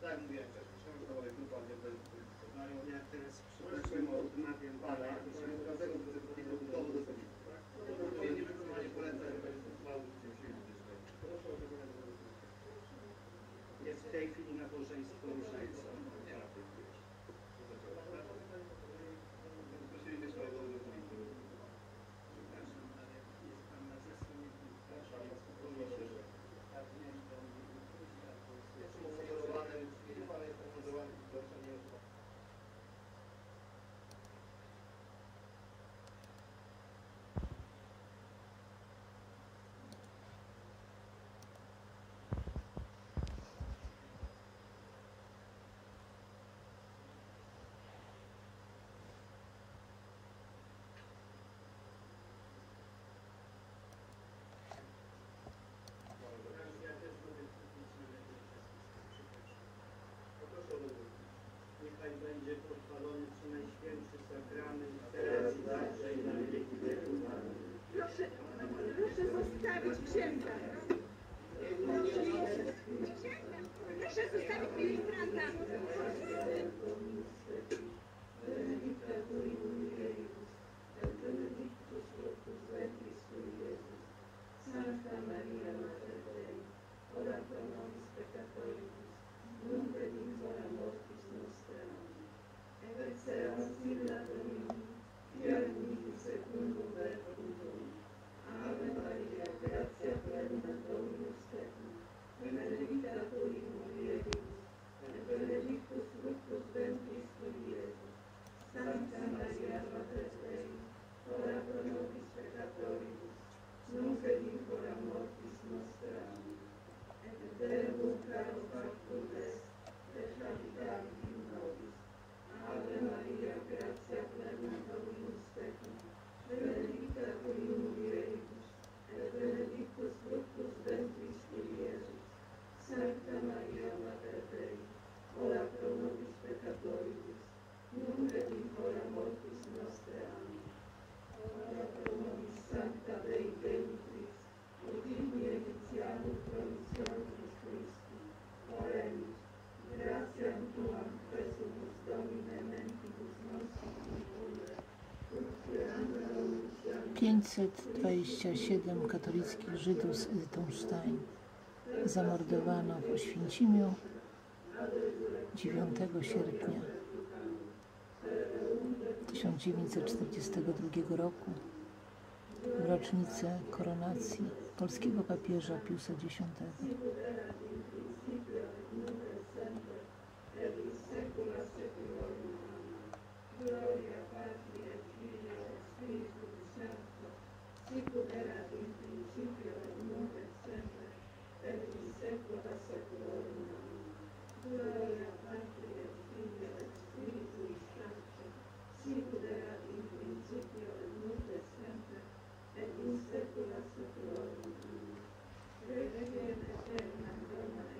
Tak, mówiłem też. Książkowa grupa, gdzie poznają. Ja teraz przepraszam, odmawiam pana. Dlatego do tego budowy do tego. Niewykonanie poleceń Jest w tej chwili nabożeństwo różańca. Prosiliśmy swojego Przepraszam, ale jest pan na zasłonie. Niechaj będzie pochwalony Przenajświętszy Sakrament, teraz i zawsze i na wieki wieków. Proszę zostawić księdza. Proszę zostawić ministranta. Santa Maria Mater Dei, ora pro nobis peccatoribus, nunc et in hora mortis nostre. Amen. Excelsior Domini, fiat mihi secundum verbum tuum. Ave Maria, gratia plena Dominus tecum, benedicta tui in mulieribus, et benedictus fructus ventris tui, Iesus. Santa Maria Mater Dei, ora pro nobis peccatoribus, nunc et in hora mortis nostra. Et Deum caro factum est, et habitavit in nobis. Ave Maria, gratia plena Dominus tecum, benedicta tui in mulieribus, et benedictus fructus ventris tui, Iesus. Sancta Maria Mater Dei, ora pro nobis peccatoribus, nunc et in hora mortis nostre. Amen. Ora pro nobis Sancta Dei Genitrix, ut in initiamur promissionis Christi, oremus, gratiam tuam presumus Domine mentibus nostris incumbe, ut queranda nuntiam 527 katolickich Żydów z Elternstein zamordowano w Oświęcimiu 9 sierpnia 1942 roku w rocznicę koronacji polskiego papieża Piusa X. Gloria Patri et Filio et Spiritus Sancto, sicut erat in principio et nunc et semper, et in saecula saeculorum. Amen. Gloria Patri et Filio et Spiritus Sancto, sicut erat in principio et nunc et semper, et in saecula saeculorum. Amen. Requiem aeternam Dona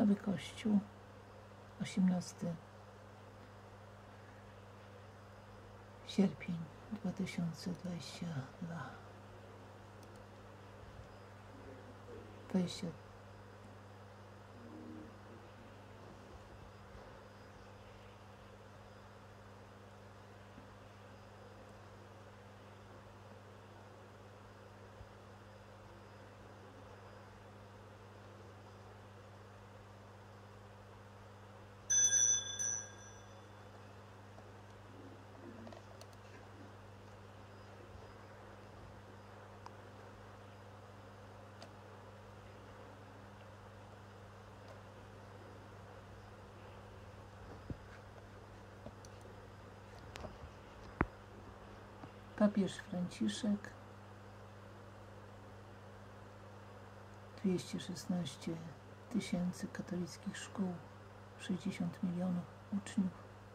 Nowy Kościół, 18 sierpień 2022. 20. Papież Franciszek, 216 tysięcy katolickich szkół, 60 milionów uczniów,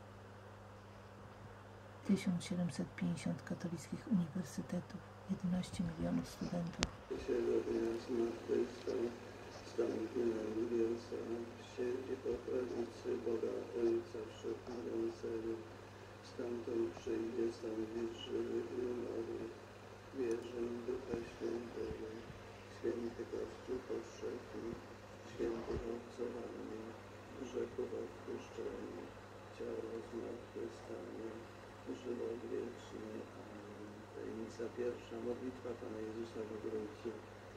1750 katolickich uniwersytetów, 11 milionów studentów. Świętego dnia zmartwychwstał, wstąpił na niebiosa, siedzi po prawicy Boga Ojca Wszechmogącego. Stamtąd przyjdzie sądzić żywych i umarłych. Wierzę w Ducha Świętego, święty Kościół powszechny, świętego obcowanie, grzechów odpuszczenie, ciało zmartwychwstanie, żywot wieczny. Amen. Tajemnica pierwsza, modlitwa Pana Jezusa w obrońcu.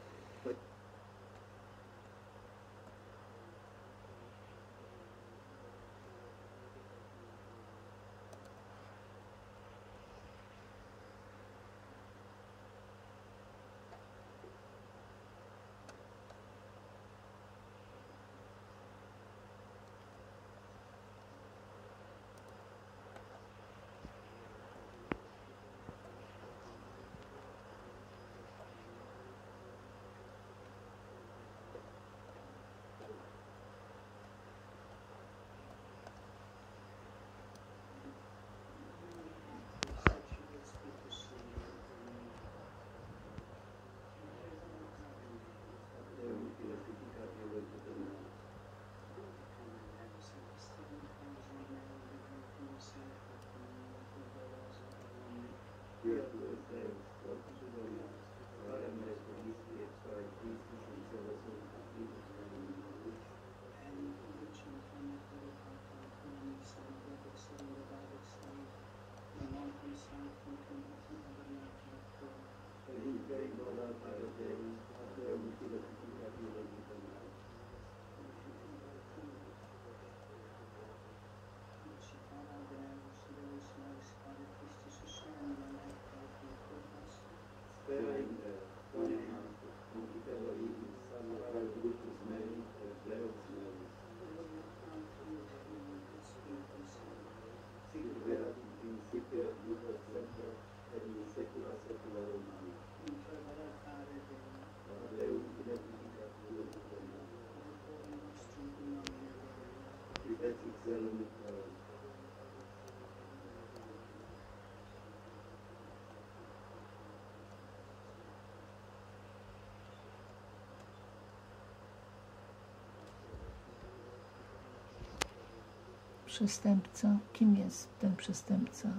Przestępca. Kim jest ten przestępca?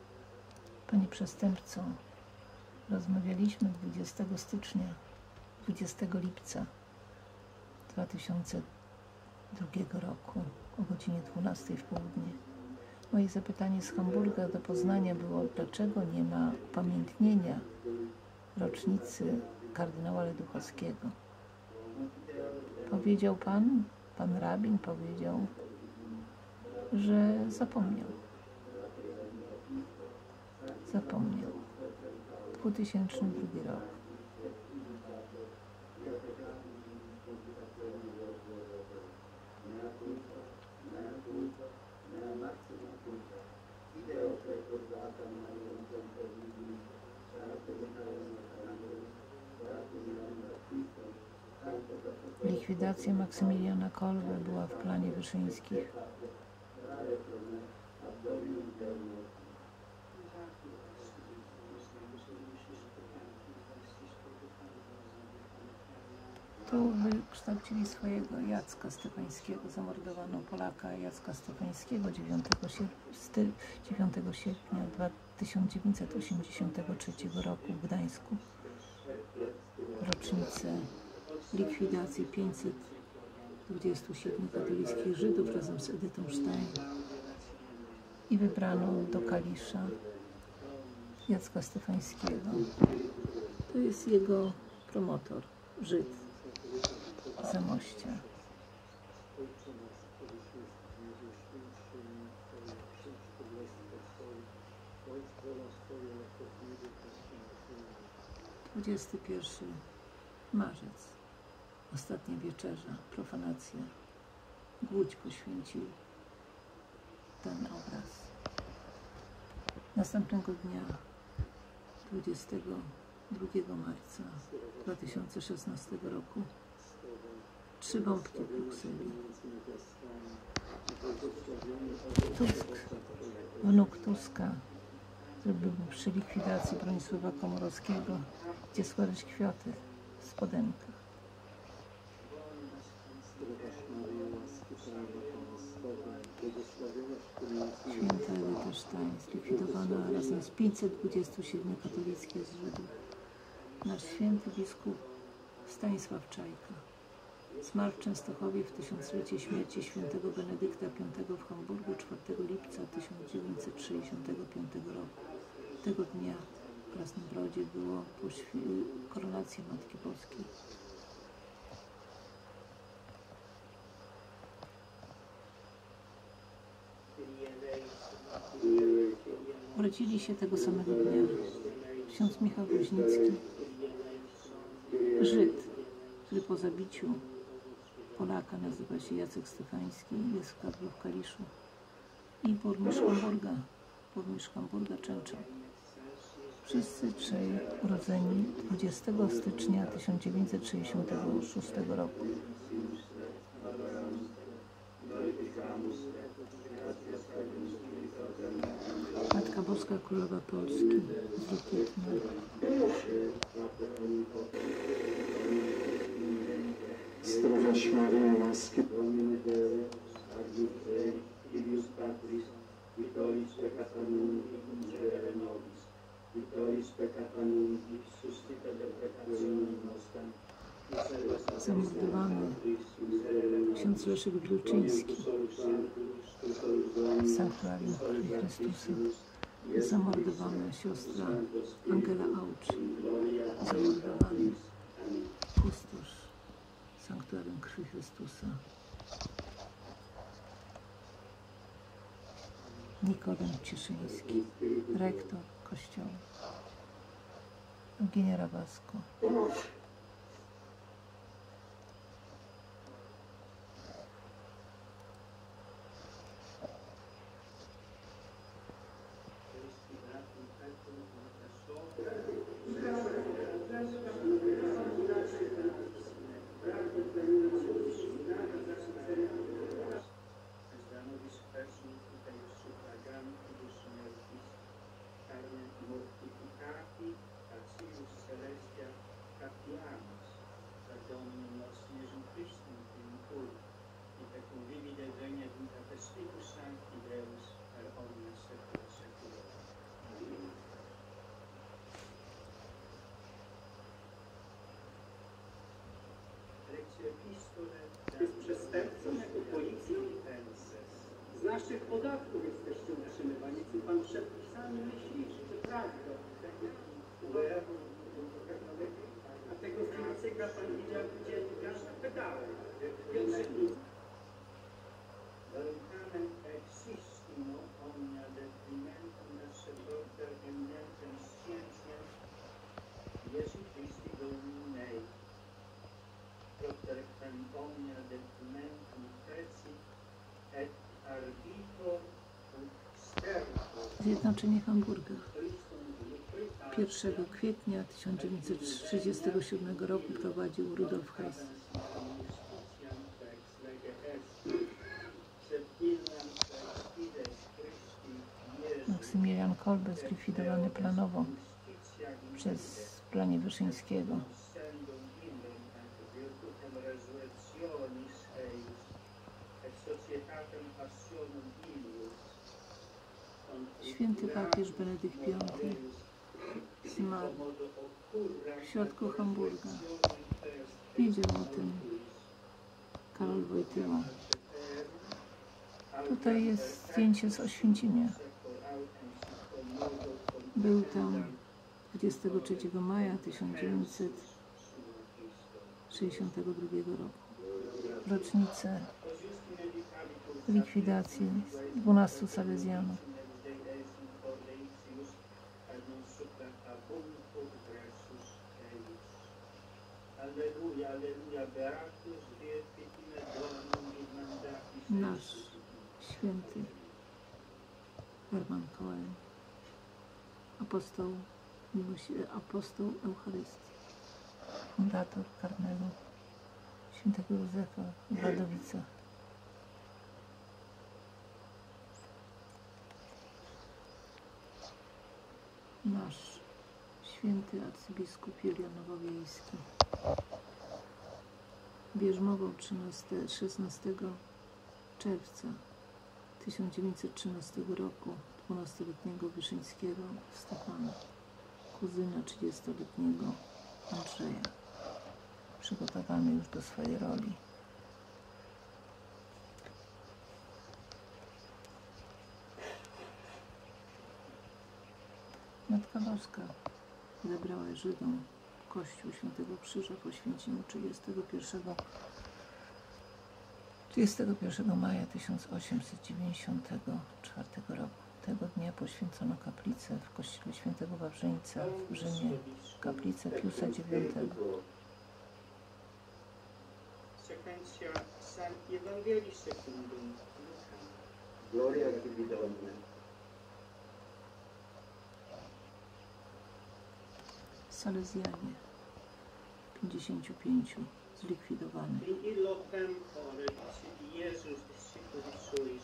Panie przestępco, rozmawialiśmy 20 stycznia, 20 lipca 2002 roku o godzinie 12 w południe. Moje zapytanie z Hamburga do Poznania było, dlaczego nie ma upamiętnienia rocznicy kardynała Leduchowskiego. Powiedział pan rabin powiedział, że zapomniał. Zapomniał. 2002 rok. Likwidacja Maksymiliana Kolbe była w planie Wyszyńskich. Tu wykształcili swojego Jacka Stefańskiego. Zamordowano Polaka Jacka Stefańskiego 9 sierpnia 1983 roku w Gdańsku. Rocznicę likwidacji 527 katolickich Żydów razem z Edytą Stein. I wybrano do Kalisza Jacka Stefańskiego. To jest jego promotor, Żyd z Zamościa. XXI marzec. Ostatnia wieczerza, profanacja. Głódź poświęcił ten obraz. Następnego dnia, 22 marca 2016 roku, 3 bombki w Brukseli. Tusk, wnuk Tuska, który był przy likwidacji Bronisława Komorowskiego, gdzie składać kwiaty w spodenkach. Święta Edyta Stein zlikwidowana razem z 527 katolickich Żydów. Nasz święty biskup Stanisław Czajka zmarł w Częstochowie w 1000-lecie śmierci świętego Benedykta V w Hamburgu 4 lipca 1965 roku. Tego dnia w Krasnym Brodzie było koronacja Matki Boskiej. Urodzili się tego samego dnia ksiądz Michał Woźnicki, Żyd, który po zabiciu Polaka nazywa się Jacek Stefański, jest w Kaliszu, i burmistrz Hamburga Częczał. Wszyscy trzej urodzeni 20 stycznia 1966 roku. Matka Boska Królowa Polski z Lukitna. Zdrowaś Maryjo, łaski Zamordowany ksiądz Leszek Wilczyński w Sanktuarium Krwi Chrystusa. Zamordowana siostra Angela Aucz. Zamordowany kustosz Sanktuarium Krwi Chrystusa. Nikodem Cieszyński, rektor kościoła. Eugenia Rabasko. Jest przestępcą jako policją? Z naszych podatków jesteście utrzymywani, co pan przepisami myśli, że prawda. A tego Filicyka pan widział dziennikarz na pedale. Zjednoczenie Hamburga. 1 kwietnia 1937 roku prowadził Rudolf Hess. Maksymilian Kolbe zlikwidowany planowo przez planie Wyszyńskiego. Pietatem Passionum Ilius. Święty papież Benedykt V zmarł w środku Hamburga. Wiedział o tym Karol Wojtyła. Tutaj jest zdjęcie z Oświęcimia. Był tam 23 maja 1962 roku. Rocznicę likwidacji 12 Salezjanów. Nasz święty Herman Cohen, apostoł Eucharystii, fundator Karmelu Świętego Józefa w Wadowicach. Nasz święty arcybiskup Julian Nowowiejski. Bierzmową 16 czerwca 1913 roku 12-letniego Wyszyńskiego Stefana, kuzyna 30-letniego Andrzeja, przygotowany już do swojej roli. Matka Boska zabrała Żydom Kościół Świętego Krzyża po Święcimiu 31 maja 1894 roku. Tego dnia poświęcono kaplicę w kościele Świętego Wawrzyńca w Rzymie, kaplicę Piusa IX. Sequentia Sancti Evangelii Secundum Lucam. Gloria tibi Domine. Salezjanie 55 zlikwidowany. In illo tempore dicit Iesus discipuli suis,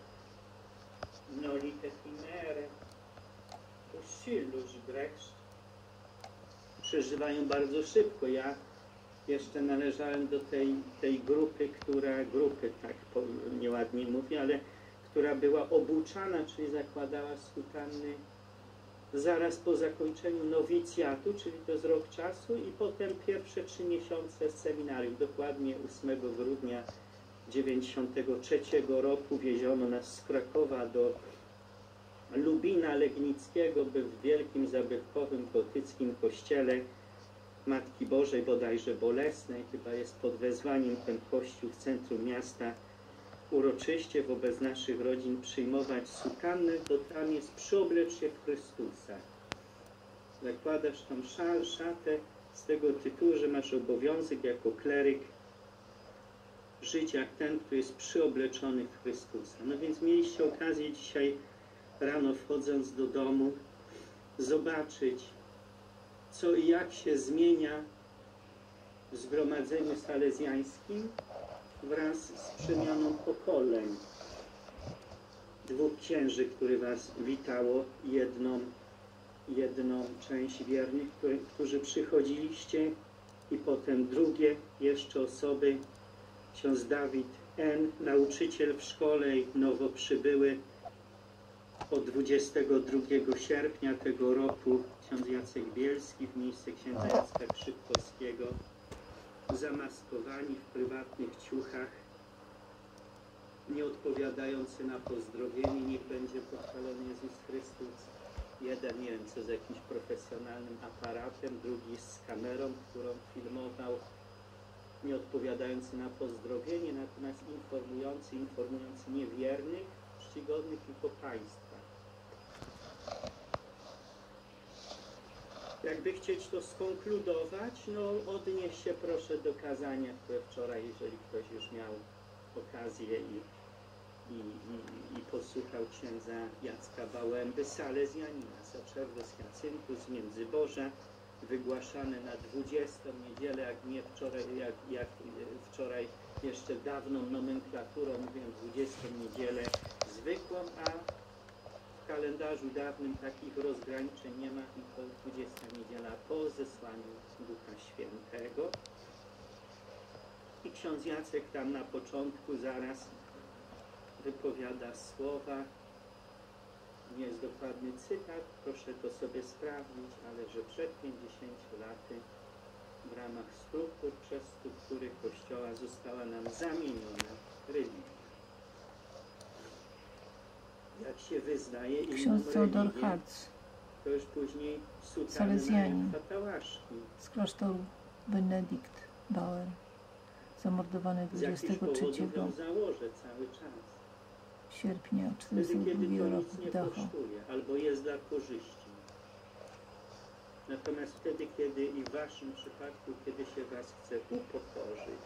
nolite timere, uscillus brex. Przeżywają bardzo szybko. Ja jeszcze należałem do tej grupy, tak nieładnie mówię, ale która była obuczana, czyli zakładała sutanny zaraz po zakończeniu nowicjatu, czyli to jest rok czasu, i potem pierwsze 3 miesiące seminarium. Dokładnie 8 grudnia 1993 roku wieziono nas z Krakowa do Lubina Legnickiego, by w wielkim, zabytkowym, gotyckim kościele Matki Bożej, bodajże Bolesnej, chyba jest pod wezwaniem ten kościół w centrum miasta, uroczyście wobec naszych rodzin przyjmować sutannę, to tam jest przyoblecz się Chrystusa. Zakładasz tą szatę z tego tytułu, że masz obowiązek jako kleryk żyć jak ten, który jest przyobleczony w Chrystusa. No więc mieliście okazję dzisiaj rano, wchodząc do domu, zobaczyć, co i jak się zmienia w zgromadzeniu salezjańskim wraz z przemianą pokoleń. 2 księży, który was witało, jedną część wiernych, którzy przychodziliście, i potem drugie jeszcze osoby, ksiądz Dawid N., nauczyciel w szkole nowo przybyły od 22 sierpnia tego roku, ksiądz Jacek Bielski w miejsce księdza Jacka Krzypkowskiego, zamaskowani w prywatnych ciuchach, nie odpowiadający na pozdrowienie, niech będzie pochwalony Jezus Chrystus. Jeden, nie wiem, co z jakimś profesjonalnym aparatem, drugi z kamerą, którą filmował, nie odpowiadający na pozdrowienie, natomiast informujący niewiernych, czcigodnych tylko państwa. Jakby chcieć to skonkludować, no odnieść się proszę do kazania, które wczoraj, jeżeli ktoś już miał okazję i posłuchał księdza Jacka Bałęby, salezjanina, Sacerdos Jacyntus Międzyborza, wygłaszane na 20. niedzielę, jak nie wczoraj, jak wczoraj jeszcze dawną nomenklaturą, mówiłem 20. niedzielę zwykłą, a w kalendarzu dawnym takich rozgraniczeń nie ma, tylko 20. niedziela po zesłaniu Ducha Świętego. I ksiądz Jacek tam na początku zaraz wypowiada słowa, nie jest dokładny cytat, proszę to sobie sprawdzić, ale że przed 50 laty w ramach struktur, przez struktury Kościoła została nam zamieniona religia. Jak się wyznaje inną Ksiądz Theodor religię, Hartz to już później sutanna Salezjanin. jak fatałaszki. z klasztoru Benedikt Bauer, zamordowany Z jakichś 23 powodów ją założę cały czas. sierpnia Wtedy, kiedy 1942 to roku nic w nie Dachau. kosztuje, albo jest dla korzyści. Natomiast wtedy, kiedy i w waszym przypadku, kiedy się was chce upokorzyć,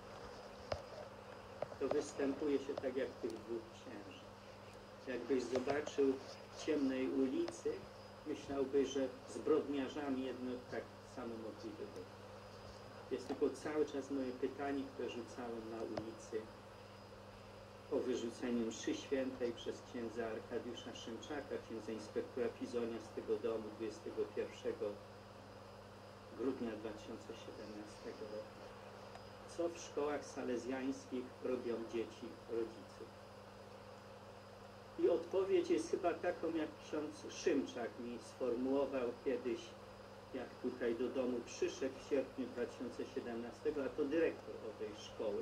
to występuje się tak jak tych dwóch księży. Jakbyś zobaczył w ciemnej ulicy, myślałbyś, że zbrodniarzami jedno tak samo mogliby być. Jest tylko cały czas moje pytanie, które rzucałem na ulicy po wyrzuceniu mszy świętej przez księdza Arkadiusza Szymczaka, księdza inspektora Pizonia z tego domu 21 grudnia 2017 roku. Co w szkołach salezjańskich robią dzieci rodziców? I odpowiedź jest chyba taką, jak ksiądz Szymczak mi sformułował kiedyś, jak tutaj do domu przyszedł w sierpniu 2017, a to dyrektor owej szkoły.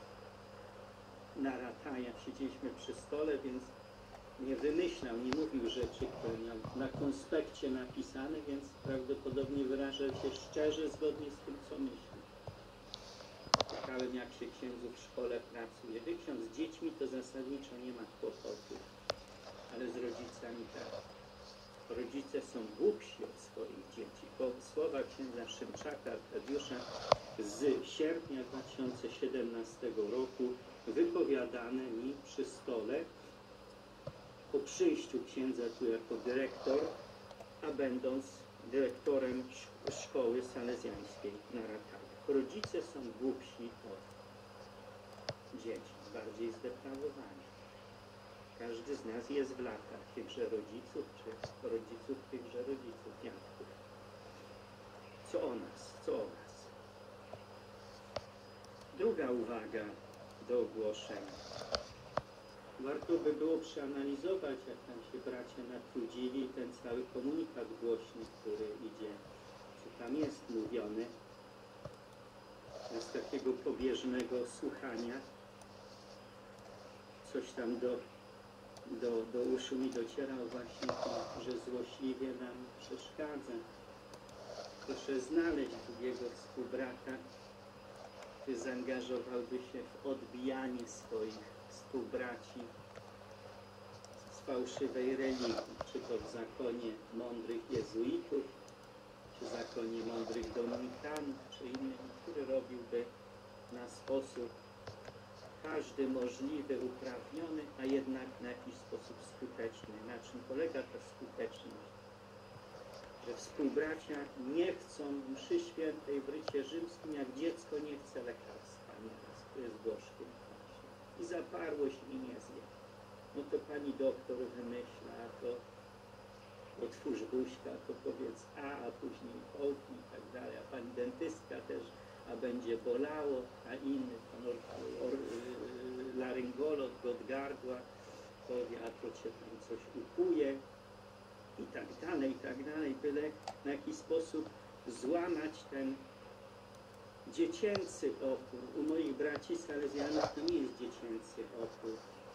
Na ratajach siedzieliśmy przy stole, więc nie wymyślał, nie mówił rzeczy, które miał na konspekcie napisane, więc prawdopodobnie wyrażał się szczerze, zgodnie z tym, co myśli. Pytałem, jak się księdzu w szkole pracuje. Wy, ksiądz, z dziećmi to zasadniczo nie ma kłopotu, ale z rodzicami tak. Rodzice są głupsi od swoich dzieci. Bo słowa księdza Szymczaka, Arkadiusza z sierpnia 2017 roku wypowiadane mi przy stole po przyjściu księdza tu jako dyrektor, a będąc dyrektorem szkoły salezjańskiej na Ratajach. Rodzice są głupsi od dzieci, bardziej zdeprawowani. Każdy z nas jest w latach tychże rodziców, czy rodziców tychże rodziców, dziadków. Co o nas, co o nas? Druga uwaga do ogłoszenia. Warto by było przeanalizować, jak tam się bracia natrudzili, ten cały komunikat głośny, który idzie, co tam jest mówione, z takiego pobieżnego słuchania. Coś tam do uszu mi docierało właśnie to, że złośliwie nam przeszkadza. Proszę znaleźć drugiego współbrata, który zaangażowałby się w odbijanie swoich współbraci z fałszywej religii, czy to w zakonie mądrych jezuitów, czy zakonie mądrych dominikanów, czy innym, który robiłby na sposób każdy możliwy, uprawniony, a jednak na jakiś sposób skuteczny. Na czym polega ta skuteczność? Że współbracia nie chcą mszy świętej w rycie rzymskim, jak dziecko nie chce lekarstwa nieraz, to jest gorzkie właśnie. I zaparłość mi nie zje. No to pani doktor wymyśla, to otwórz buźka, to powiedz a później połknij i tak dalej, a pani dentystka też, a będzie bolało, a inny pan laryngolog od gardła powie, a to cię tam coś upuje i tak dalej, byle w jakiś sposób złamać ten dziecięcy opór. U moich braci salezjanów to nie jest dziecięcy opór,